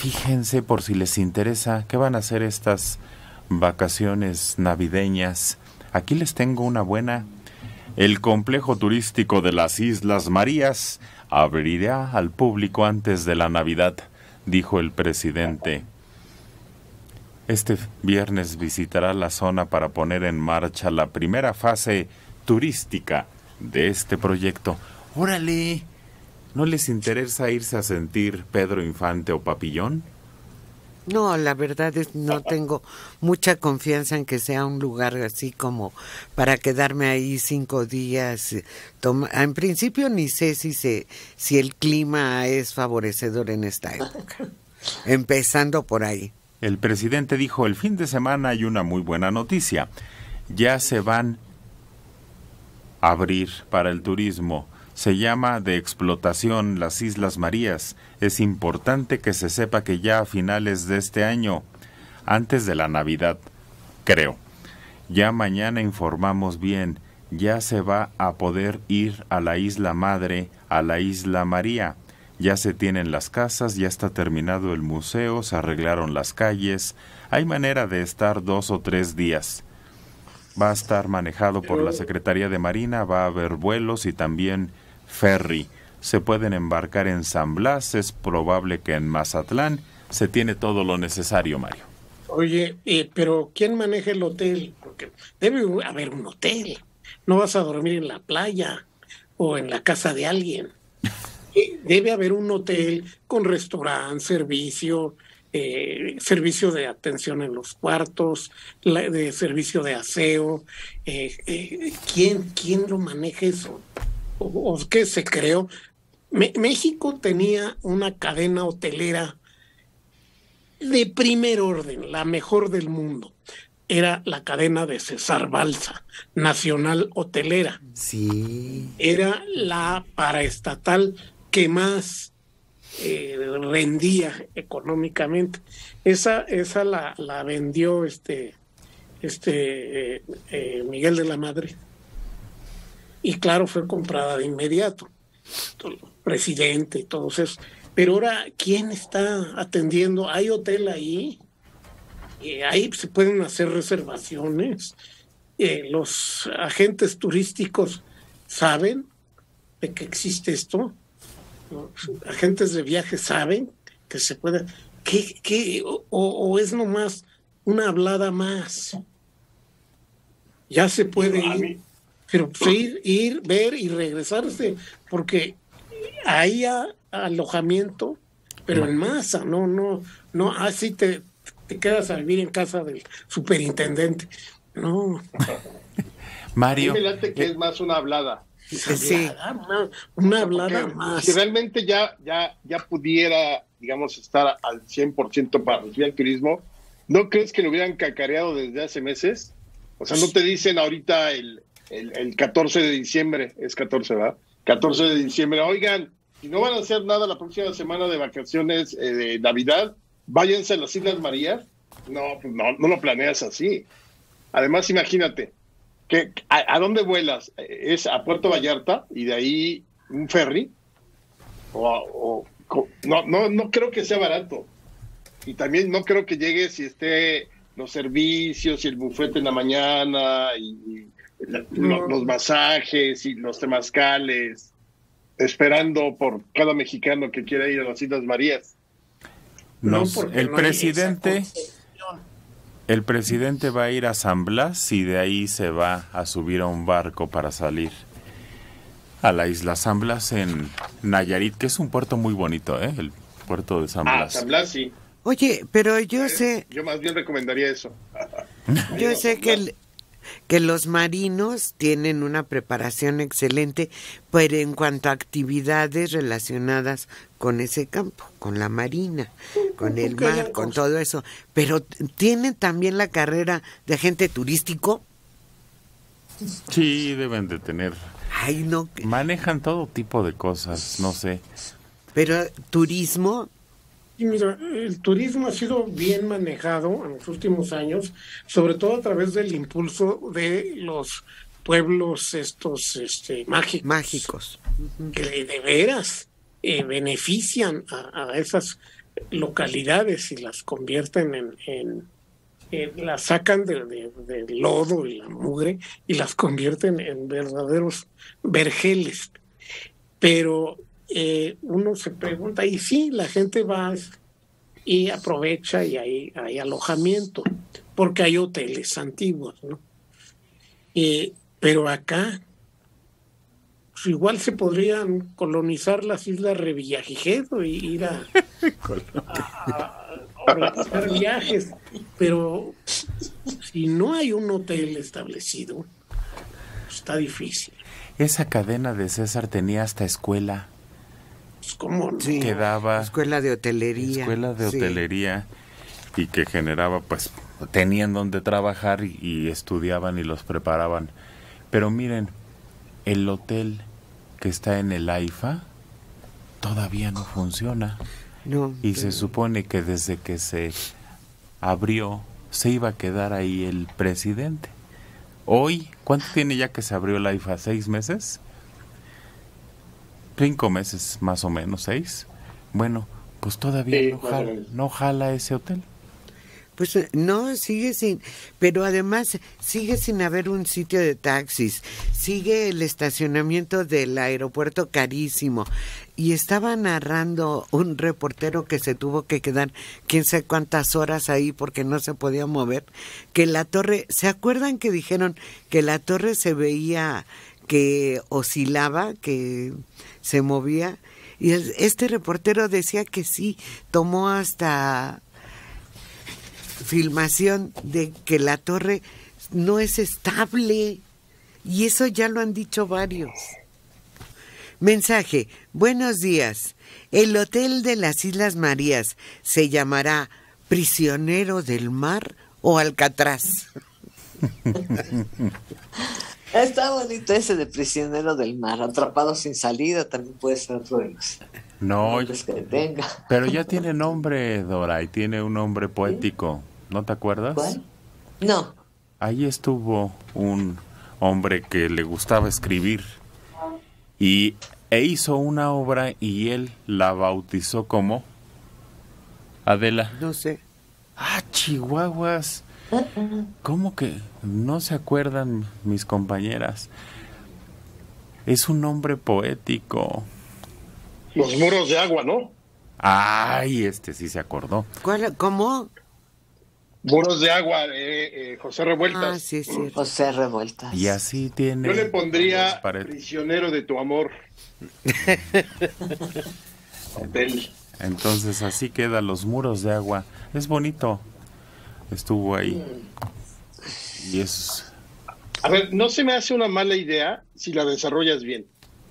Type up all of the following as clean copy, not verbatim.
Fíjense por si les interesa qué van a hacer estas vacaciones navideñas. Aquí les tengo una buena. El complejo turístico de las Islas Marías abrirá al público antes de la Navidad, dijo el presidente. Este viernes visitará la zona para poner en marcha la primera fase turística de este proyecto. ¡Órale! ¿No les interesa irse a sentir Pedro Infante o Papillón? No, la verdad es no tengo mucha confianza en que sea un lugar así como para quedarme ahí 5 días. En principio ni sé si el clima es favorecedor en esta época. Empezando por ahí. El presidente dijo, el fin de semana hay una muy buena noticia. Ya se van a abrir para el turismo. Se llama de explotación las Islas Marías. Es importante que se sepa que ya a finales de este año, antes de la Navidad, creo, ya mañana informamos bien, ya se va a poder ir a la Isla Madre, a la Isla María. Ya se tienen las casas, ya está terminado el museo, se arreglaron las calles. Hay manera de estar 2 o 3 días. Va a estar manejado por la Secretaría de Marina, va a haber vuelos y también ferry. Se pueden embarcar en San Blas, es probable que en Mazatlán. Se tiene todo lo necesario, Mario. Oye, pero ¿quién maneja el hotel? Porque debe haber un hotel. No vas a dormir en la playa o en la casa de alguien. Debe haber un hotel con restaurante, servicio de atención en los cuartos, de servicio de aseo. ¿Quién lo maneja eso? ¿O qué se creó? México tenía una cadena hotelera de primer orden, la mejor del mundo. Era la cadena de Cesar Balsa, Nacional Hotelera. Sí. Era la paraestatal que más rendía económicamente. Esa la vendió Miguel de la Madrid. Y claro, fue comprada de inmediato. El presidente y todos esos. Pero ahora, ¿quién está atendiendo? ¿Hay hotel ahí? Ahí se pueden hacer reservaciones. Los agentes turísticos saben de que existe esto. Los agentes de viaje saben que se puede. ¿O es nomás una hablada más? Ya se puede ir. Pero pues, ir, ver y regresarse, porque hay alojamiento, pero en masa, no, así te quedas a vivir en casa del superintendente. No. Mario. A mí me late que es más una hablada. Sí. Una hablada más. Si realmente ya pudiera, digamos, estar al 100% para recibir el turismo, ¿no crees que lo hubieran cacareado desde hace meses? O sea, no te dicen ahorita el 14 de diciembre, es 14, ¿verdad? 14 de diciembre, oigan, si no van a hacer nada la próxima semana de vacaciones de Navidad, váyanse a las Islas Marías. No, pues no lo planeas así. Además, imagínate, ¿a dónde vuelas? ¿Es a Puerto Vallarta y de ahí un ferry? No creo que sea barato. Y también no creo que llegues y esté los servicios y el bufete en la mañana y los masajes y los temazcales, esperando por cada mexicano que quiera ir a las Islas Marías. El presidente va a ir a San Blas y de ahí se va a subir a un barco para salir a la isla San Blas en Nayarit, que es un puerto muy bonito, el puerto de San Blas. San Blas sí. Oye, pero yo sé... Yo más bien recomendaría eso. Yo sé que los marinos tienen una preparación excelente, pero en cuanto a actividades relacionadas con ese campo, con la marina, con el mar, con todo eso, pero ¿tienen también la carrera de agente turístico? Sí, deben de tener. Ay, no. Manejan todo tipo de cosas, no sé. Pero turismo... Y mira, el turismo ha sido bien manejado en los últimos años, sobre todo a través del impulso de los pueblos mágicos. Que de veras benefician a esas localidades y las convierten las sacan del lodo y la mugre y las convierten en verdaderos vergeles. Pero uno se pregunta, y sí, la gente va y aprovecha y hay alojamiento, porque hay hoteles antiguos, ¿no? Pero acá, pues igual se podrían colonizar las islas Revillagigedo y ir a organizar viajes, pero si no hay un hotel establecido, está difícil. Esa cadena de César tenía hasta escuela. Pues, ¿cómo no? Sí, Quedaba escuela de hotelería. Escuela de sí. hotelería, y que generaba, pues, tenían donde trabajar y estudiaban y los preparaban. Pero miren, el hotel que está en el AIFA todavía no funciona. No, Y se supone que desde que se abrió se iba a quedar ahí el presidente. Hoy, ¿cuánto tiene ya que se abrió el AIFA? ¿6 meses? 5 meses más o menos, 6. Bueno, pues todavía Sí, no jala ese hotel. pues no, sigue sin, pero además sigue sin haber un sitio de taxis, sigue el estacionamiento del aeropuerto carísimo, y estaba narrando un reportero que se tuvo que quedar quién sabe cuántas horas ahí porque no se podía mover, que la torre, ¿se acuerdan que dijeron que la torre se veía que oscilaba, que se movía? Y este reportero decía que sí, tomó hasta filmación de que la torre no es estable, y eso ya lo han dicho varios. Mensaje: buenos días, el hotel de las Islas Marías se llamará Prisionero del Mar o Alcatraz. Está bonito ese de Prisionero del Mar, Atrapado sin salida, también puede ser otro de los No, nombres que tenga. pero ya tiene nombre, Dora, y tiene un nombre poético. ¿No te acuerdas? ¿Cuál? No. Ahí estuvo un hombre que le gustaba escribir e hizo una obra y él la bautizó como Adela. No sé. Ah, chihuahuas. ¿Cómo que no se acuerdan mis compañeras? Es un nombre poético. Los muros de agua, ¿no? Ay, sí se acordó. ¿Cuál? ¿Cómo? Muros de agua, José Revueltas. Ah, sí, sí. José Revueltas. Y así tiene. Yo le pondría pared. Prisionero de tu amor. Hotel. Entonces así queda Los Muros de Agua. Es bonito. Estuvo ahí. Y es... A ver, no se me hace una mala idea si la desarrollas bien.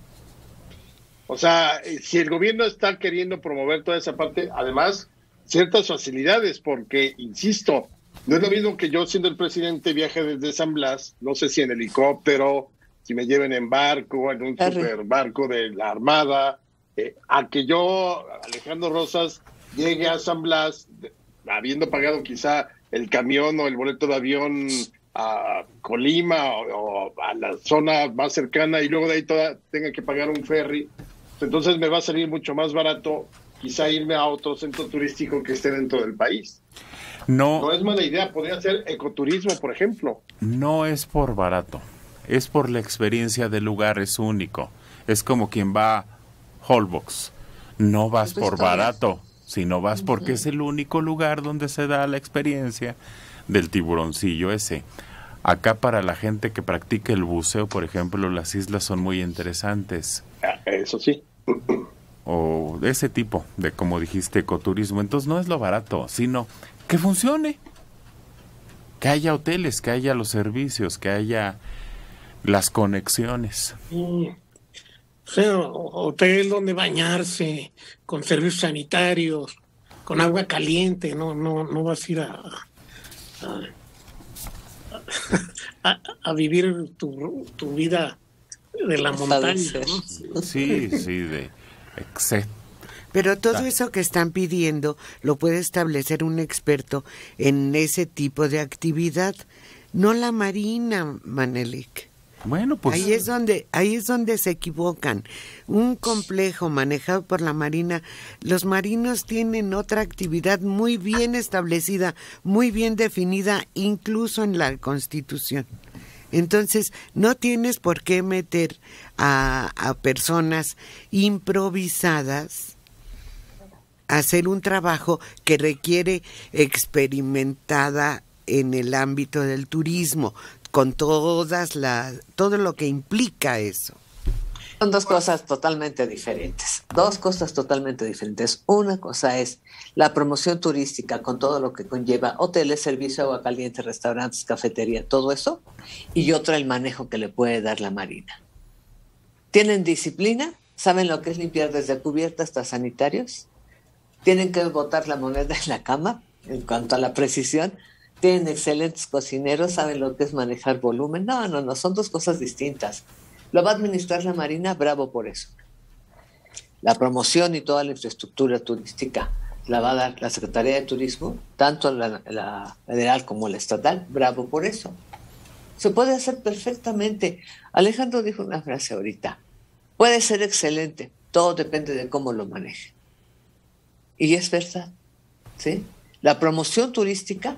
O sea, si el gobierno está queriendo promover toda esa parte, además, ciertas facilidades, porque, insisto, no es lo mismo que yo, siendo el presidente, viaje desde San Blas, no sé si en helicóptero, si me lleven en barco, en un super barco de la Armada, a que yo, Alejandro Rosas, llegue a San Blas, habiendo pagado quizá el camión o el boleto de avión a Colima o a la zona más cercana, y luego de ahí tenga que pagar un ferry. Entonces me va a salir mucho más barato quizá irme a otro centro turístico que esté dentro del país. No es mala idea, podría ser ecoturismo, por ejemplo. No es por barato, es por la experiencia del lugar, es único. Es como quien va a Holbox. No vas por barato, sino vas porque es el único lugar donde se da la experiencia del tiburoncillo ese. Acá, para la gente que practica el buceo, por ejemplo, las islas son muy interesantes. Eso sí. O ese tipo de, como dijiste, ecoturismo. Entonces no es lo barato, sino que funcione. Que haya hoteles, que haya los servicios, que haya las conexiones. O sea, hotel donde bañarse, con servicios sanitarios, con agua caliente, no vas a ir a vivir tu vida de la montaña, ¿no? Sí, Pero todo eso que están pidiendo lo puede establecer un experto en ese tipo de actividad, no la Marina, Manelik. Bueno, pues ahí es donde se equivocan. Un complejo manejado por la Marina, los marinos tienen otra actividad muy bien establecida, muy bien definida, incluso en la Constitución. Entonces, no tienes por qué meter a personas improvisadas a hacer un trabajo que requiere experimentada en el ámbito del turismo, con todo lo que implica eso. Son dos cosas totalmente diferentes. Una cosa es la promoción turística con todo lo que conlleva hoteles, servicio, agua caliente, restaurantes, cafetería, todo eso. Y otra, el manejo que le puede dar la Marina. ¿Tienen disciplina? ¿Saben lo que es limpiar desde cubierta hasta sanitarios? ¿Tienen que botar la moneda en la cama en cuanto a la precisión? ¿Tienen excelentes cocineros? ¿Saben lo que es manejar volumen? No, son dos cosas distintas. Lo va a administrar la Marina, bravo por eso. La promoción y toda la infraestructura turística la va a dar la Secretaría de Turismo, tanto la federal como la estatal, bravo por eso. Se puede hacer perfectamente. Alejandro dijo una frase ahorita, puede ser excelente, todo depende de cómo lo maneje. Y es verdad, ¿sí? La promoción turística,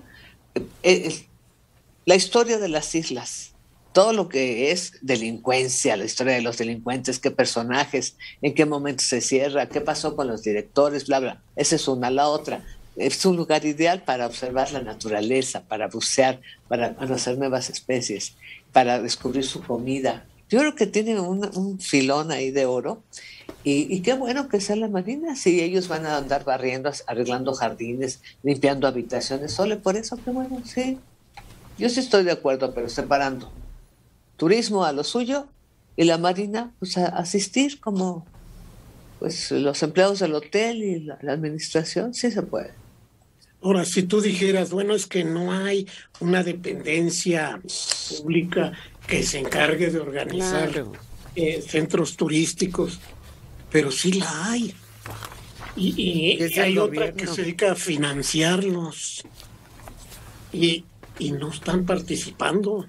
la historia de las islas, todo lo que es delincuencia, la historia de los delincuentes, qué personajes, en qué momento se cierra, qué pasó con los directores, bla, bla. Esa es una. La otra, es un lugar ideal para observar la naturaleza, para bucear, para conocer nuevas especies, para descubrir su comida. Yo creo que tiene un filón ahí de oro. Y qué bueno que sea la Marina, si ellos van a andar barriendo, arreglando jardines, limpiando habitaciones, solo por eso, qué bueno, sí. Yo sí estoy de acuerdo, pero separando. Turismo a lo suyo y la Marina pues a asistir como pues los empleados del hotel y la administración, sí se puede. Ahora, si tú dijeras, bueno, es que no hay una dependencia pública que se encargue de organizar centros turísticos, pero sí la hay. Y hay otra que se dedica a financiarlos y no están participando.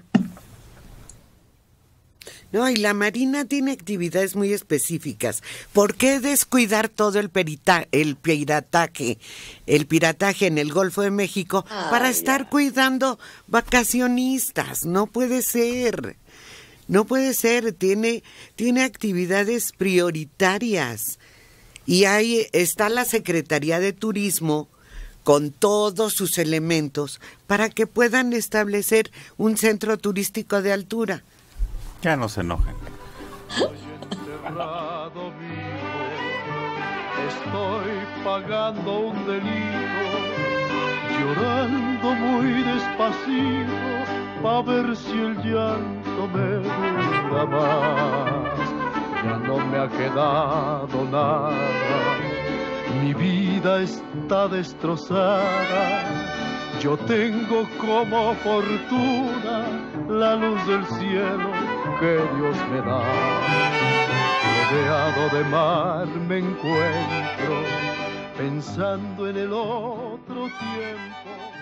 No, y la Marina tiene actividades muy específicas. ¿Por qué descuidar todo el pirataje en el Golfo de México para estar cuidando vacacionistas? No puede ser. No puede ser. Tiene actividades prioritarias. Y ahí está la Secretaría de Turismo con todos sus elementos para que puedan establecer un centro turístico de altura. Ya no se enojen. Estoy pagando un delito, llorando muy despacito, pa' ver si el llanto me dura más. Ya no me ha quedado nada, mi vida está destrozada. Yo tengo como fortuna la luz del cielo que Dios me da. Rodeado de mar me encuentro, pensando en el otro tiempo.